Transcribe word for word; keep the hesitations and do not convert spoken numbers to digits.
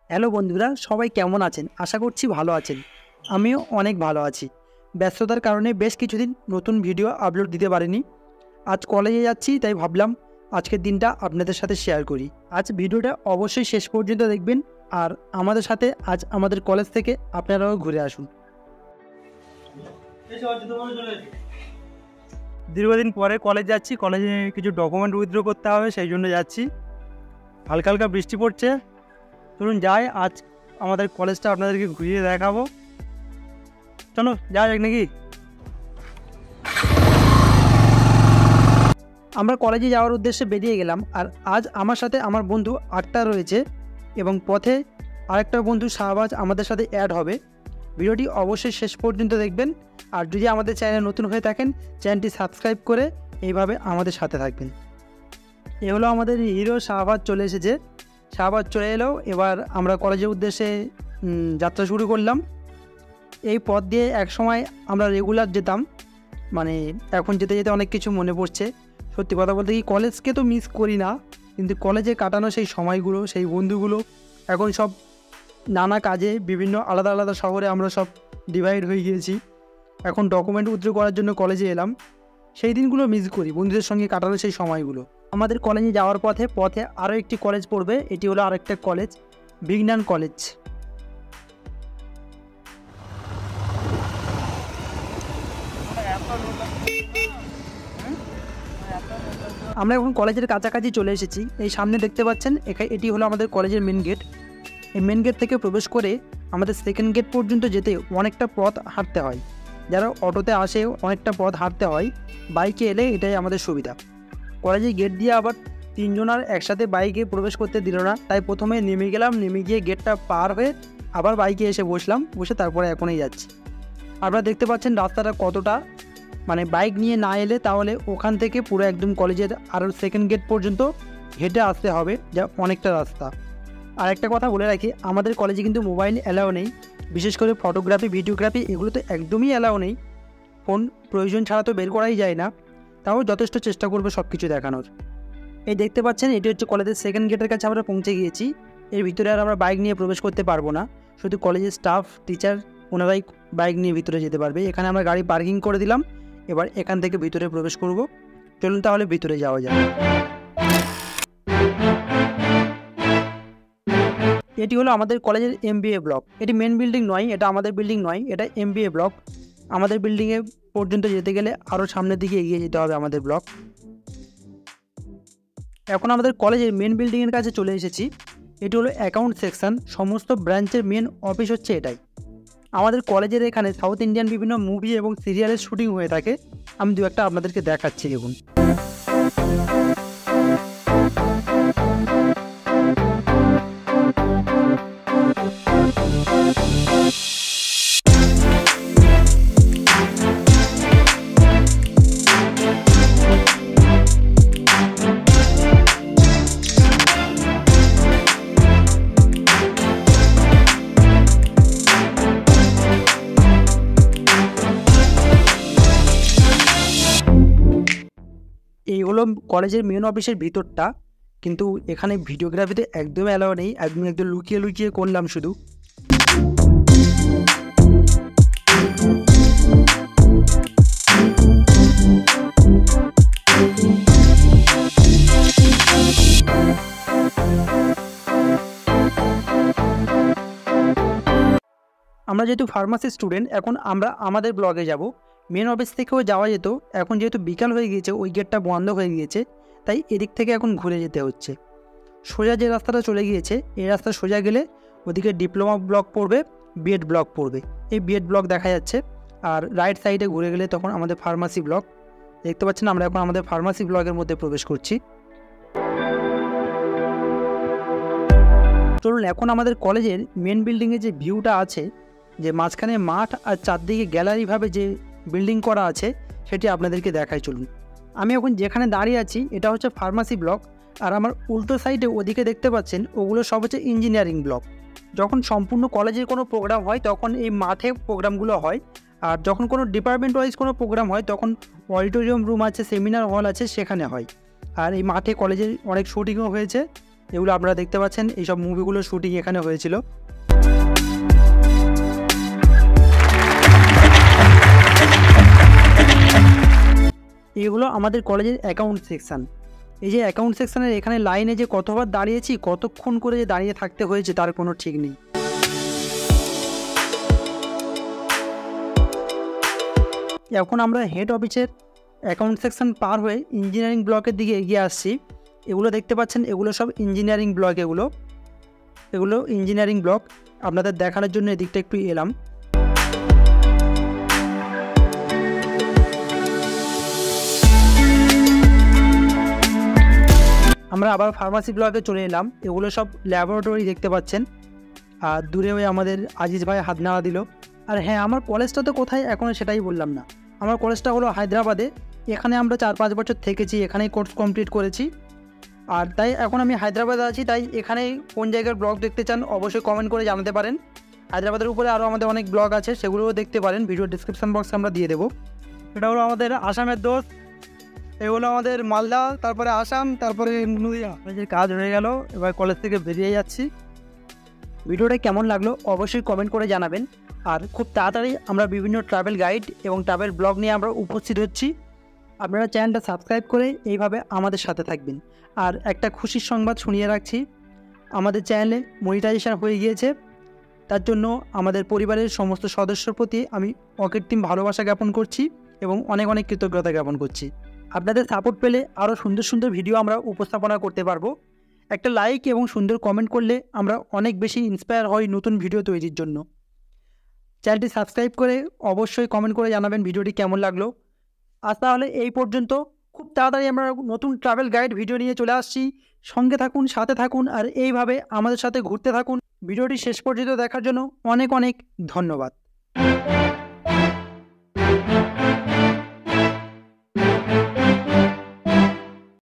Hello বন্ধুরা, সবাই কেমন আছেন? আশা করছি ভালো আছেন। আমিও অনেক ভালো আছি। ব্যস্ততার কারণে বেশ কিছুদিন নতুন ভিডিও আপলোড দিতে পারিনি। আজ কলেজে যাচ্ছি, তাই ভাবলাম আজকের দিনটা আপনাদের সাথে শেয়ার করি। আজ ভিডিওটা অবশ্যই শেষ পর্যন্ত দেখবেন, আর আমাদের সাথে আজ আমাদের কলেজ থেকে আপনারাও ঘুরে আসুন। দীর্ঘদিন পরে কলেজ যাচ্ছি, কলেজে কিছু ডকুমেন্ট উইথড্র করতে হবে, সেই জন্য যাচ্ছি। হালকা হালকা বৃষ্টি পড়ছে, চলুন যাই। আজ আমাদের কলেজটা আপনাদেরকে ঘুরিয়ে দেখাবো। চলো যাওয়া যাক নাকি। আমরা কলেজে যাওয়ার উদ্দেশ্যে বেরিয়ে গেলাম, আর আজ আমার সাথে আমার বন্ধু আক্তার রয়েছে এবং পথে আরেকটা বন্ধু শাহবাজ আমাদের সাথে অ্যাড হবে। ভিডিওটি অবশ্যই শেষ পর্যন্ত দেখবেন, আর যদি আমাদের চ্যানেলে নতুন হয়ে থাকেন চ্যানেলটি সাবস্ক্রাইব করে এইভাবে আমাদের সাথে থাকবেন। এ হলো আমাদের হিরো শাহবাজ চলে এসেছে। শাহবাজ চলে এলো, এবার আমরা কলেজের উদ্দেশ্যে যাত্রা শুরু করলাম। এই পথ দিয়ে একসময় আমরা রেগুলার যেতাম, মানে এখন যেতে যেতে অনেক কিছু মনে পড়ছে। সত্যি কথা বলতে কি, কলেজকে তো মিস করি না, কিন্তু কলেজে কাটানো সেই সময়গুলো, সেই বন্ধুগুলো এখন সব নানা কাজে বিভিন্ন আলাদা আলাদা শহরে আমরা সব ডিভাইড হয়ে গিয়েছি। এখন ডকুমেন্ট উইথড্র করার জন্য কলেজে এলাম, সেই দিনগুলো মিস করি, বন্ধুদের সঙ্গে কাটানো সেই সময়গুলো। আমাদের কলেজে যাওয়ার পথে পথে আরও একটি কলেজ পড়বে, এটি হলো আরেকটা কলেজ, বিজ্ঞান কলেজ। আমরা এখন কলেজের কাছাকাছি চলে এসেছি। এই সামনে দেখতে পাচ্ছেন, এটি হলো আমাদের কলেজের মেন গেট। এই মেন গেট থেকে প্রবেশ করে আমাদের সেকেন্ড গেট পর্যন্ত যেতে অনেকটা পথ হাঁটতে হয়। যারা অটোতে আসে অনেকটা পথ হাঁটতে হয়, বাইকে এলে এটাই আমাদের সুবিধা। কলেজের গেট দিয়ে আবার তিনজন আর একসাথে বাইকে প্রবেশ করতে দিল না, তাই প্রথমে নেমে গেলাম, নেমে গিয়ে গেটটা পার হয়ে আবার বাইকে এসে বসলাম, বসে তারপরে এখনই যাচ্ছি। আপনারা দেখতে পাচ্ছেন রাস্তাটা কতটা, মানে বাইক নিয়ে না এলে তাহলে ওখান থেকে পুরো একদম কলেজের আরও সেকেন্ড গেট পর্যন্ত হেঁটে আসতে হবে, যা অনেকটা রাস্তা। আর একটা কথা বলে রাখি, আমাদের কলেজে কিন্তু মোবাইল অ্যালাও নেই, বিশেষ করে ফটোগ্রাফি ভিডিওগ্রাফি এগুলো তো একদমই অ্যালাও নেই। ফোন প্রয়োজন ছাড়া তো বের করাই যায় না, তাও যথেষ্ট চেষ্টা করবে সব কিছু দেখানোর। এই দেখতে পাচ্ছেন, এটি হচ্ছে কলেজের সেকেন্ড গেটের কাছে আমরা পৌঁছে গিয়েছি। এর ভিতরে আর আমরা বাইক নিয়ে প্রবেশ করতে পারবো না, শুধু কলেজের স্টাফ টিচার ওনারাই বাইক নিয়ে ভিতরে যেতে পারবে। এখানে আমরা গাড়ি পার্কিং করে দিলাম, এবার এখান থেকে ভিতরে প্রবেশ করব। চলুন তাহলে ভিতরে যাওয়া যাক। এটি হলো আমাদের কলেজের এমবিএ ব্লক। এটি মেন বিল্ডিং নয়, এটা আমাদের বিল্ডিং নয়, এটা এমবিএ ব্লক। আমাদের বিল্ডিংয়ে পর্যন্ত যেতে গেলে আরও সামনের দিকে এগিয়ে যেতে হবে আমাদের ব্লক। এখন আমাদের কলেজের মেন বিল্ডিংয়ের কাছে চলে এসেছি। এটি হলো অ্যাকাউন্ট সেকশন, সমস্ত ব্রাঞ্চের মেন অফিস হচ্ছে এটাই। আমাদের কলেজের এখানে সাউথ ইন্ডিয়ান বিভিন্ন মুভি এবং সিরিয়ালের শুটিং হয়ে থাকে। আমি দু একটা আপনাদেরকে দেখাচ্ছি, দেখুন। এই হলো কলেজের মেন অফিসের ভিতরটা, কিন্তু এখানে ভিডিওগ্রাফিতে একদমই অ্যালাউ নেই, একদম একদম লুকিয়ে লুকিয়ে করলাম শুধু। আমরা যেহেতু ফার্মাসি স্টুডেন্ট, এখন আমরা আমাদের ব্লগে যাব। মেন অফিস থেকেও যাওয়া যেত, এখন যেহেতু বিকাল হয়ে গিয়েছে, ওই গেটটা বন্ধ হয়ে গিয়েছে, তাই এদিক থেকে এখন ঘুরে যেতে হচ্ছে। সোজা যে রাস্তাটা চলে গিয়েছে, এই রাস্তা সোজা গেলে ওদিকে ডিপ্লোমা ব্লক পড়বে, বিএড ব্লক পড়বে। এই বিএড ব্লক দেখা যাচ্ছে, আর রাইট সাইডে ঘুরে গেলে তখন আমাদের ফার্মাসি ব্লক দেখতে পাচ্ছেন। আমরা এখন আমাদের ফার্মাসি ব্লকের মধ্যে প্রবেশ করছি। চলুন এখন আমাদের কলেজের মেন বিল্ডিংয়ে যে ভিউটা আছে, যে মাঝখানে মাঠ আর চারদিকে গ্যালারিভাবে যে বিল্ডিং করা আছে, সেটি আপনাদেরকে দেখাই। চলুন, আমি এখন যেখানে দাঁড়িয়ে আছি এটা হচ্ছে ফার্মাসি ব্লক, আর আমার উল্টো সাইডে ওদিকে দেখতে পাচ্ছেন ওগুলো সব হচ্ছে ইঞ্জিনিয়ারিং ব্লক। যখন সম্পূর্ণ কলেজের কোনো প্রোগ্রাম হয় তখন এই মাঠে প্রোগ্রামগুলো হয়, আর যখন কোনো ডিপার্টমেন্ট ওয়াইজ কোনো প্রোগ্রাম হয় তখন অডিটোরিয়াম রুম আছে, সেমিনার হল আছে, সেখানে হয়। আর এই মাঠে কলেজের অনেক শুটিংও হয়েছে, এগুলো আপনারা দেখতে পাচ্ছেন, এইসব মুভিগুলোর শুটিং এখানে হয়েছিল। এগুলো আমাদের কলেজের অ্যাকাউন্ট সেকশান। এই যে অ্যাকাউন্ট সেকশানের এখানে লাইনে যে কতবার দাঁড়িয়েছি, কতক্ষণ করে যে দাঁড়িয়ে থাকতে হয়েছে তার কোনো ঠিক নেই। এখন আমরা হেড অফিসের অ্যাকাউন্ট সেকশন পার হয়ে ইঞ্জিনিয়ারিং ব্লকের দিকে এগিয়ে আসছি। এগুলো দেখতে পাচ্ছেন, এগুলো সব ইঞ্জিনিয়ারিং ব্লক। এগুলো এগুলো ইঞ্জিনিয়ারিং ব্লক আপনাদের দেখানোর জন্য এদিকটা একটু এলাম। আমরা আবার ফার্মাসি ব্লকে চলে এলাম। এগুলো সব ল্যাবরেটরি দেখতে পাচ্ছেন। আর দূরে ওই আমাদের আজিজ ভাই হাত নাড়া দিল। আর হ্যাঁ, আমার কলেজটা তো কোথায় এখনও সেটাই বললাম না। আমার কলেজটা হলো হায়দ্রাবাদে। এখানে আমরা চার পাঁচ বছর থেকেছি, এখানেই কোর্স কমপ্লিট করেছি। আর তাই এখন আমি হায়দ্রাবাদে আছি। তাই এখানে কোন জায়গার ব্লগ দেখতে চান অবশ্যই কমেন্ট করে জানাতে পারেন। হায়দ্রাবাদের উপরে আরও আমাদের অনেক ব্লগ আছে, সেগুলোও দেখতে পারেন। ভিডিও ডিসক্রিপশন বক্সে আমরা দিয়ে দেবো। এটা হলো আমাদের আসামের দোস্ত, এগুলো আমাদের মালদা, তারপরে আসাম, তারপরে নদিয়া। কলেজের কাজ হয়ে গেল, এবার কলেজ থেকে বেরিয়ে যাচ্ছি। ভিডিওটা কেমন লাগলো অবশ্যই কমেন্ট করে জানাবেন। আর খুব তাড়াতাড়ি আমরা বিভিন্ন ট্রাভেল গাইড এবং ট্রাভেল ব্লগ নিয়ে আমরা উপস্থিত হচ্ছি। আপনারা চ্যানেলটা সাবস্ক্রাইব করে এইভাবে আমাদের সাথে থাকবেন। আর একটা খুশির সংবাদ শুনিয়ে রাখছি, আমাদের চ্যানেলে মনিটাইজেশন হয়ে গিয়েছে। তার জন্য আমাদের পরিবারের সমস্ত সদস্যর প্রতি আমি অকৃত্রিম ভালোবাসা জ্ঞাপন করছি এবং অনেক অনেক কৃতজ্ঞতা জ্ঞাপন করছি। আপনাদের সাপোর্ট পেলে আরও সুন্দর সুন্দর ভিডিও আমরা উপস্থাপনা করতে পারবো। একটা লাইক এবং সুন্দর কমেন্ট করলে আমরা অনেক বেশি ইন্সপায়ার হই নতুন ভিডিও তৈরির জন্য। চ্যানেলটি সাবস্ক্রাইব করে অবশ্যই কমেন্ট করে জানাবেন ভিডিওটি কেমন লাগলো। আজ তাহলে এই পর্যন্ত। খুব তাড়াতাড়ি আমরা নতুন ট্রাভেল গাইড ভিডিও নিয়ে চলে আসছি। সঙ্গে থাকুন, সাথে থাকুন, আর এইভাবে আমাদের সাথে ঘুরতে থাকুন। ভিডিওটি শেষ পর্যন্ত দেখার জন্য অনেক অনেক ধন্যবাদ।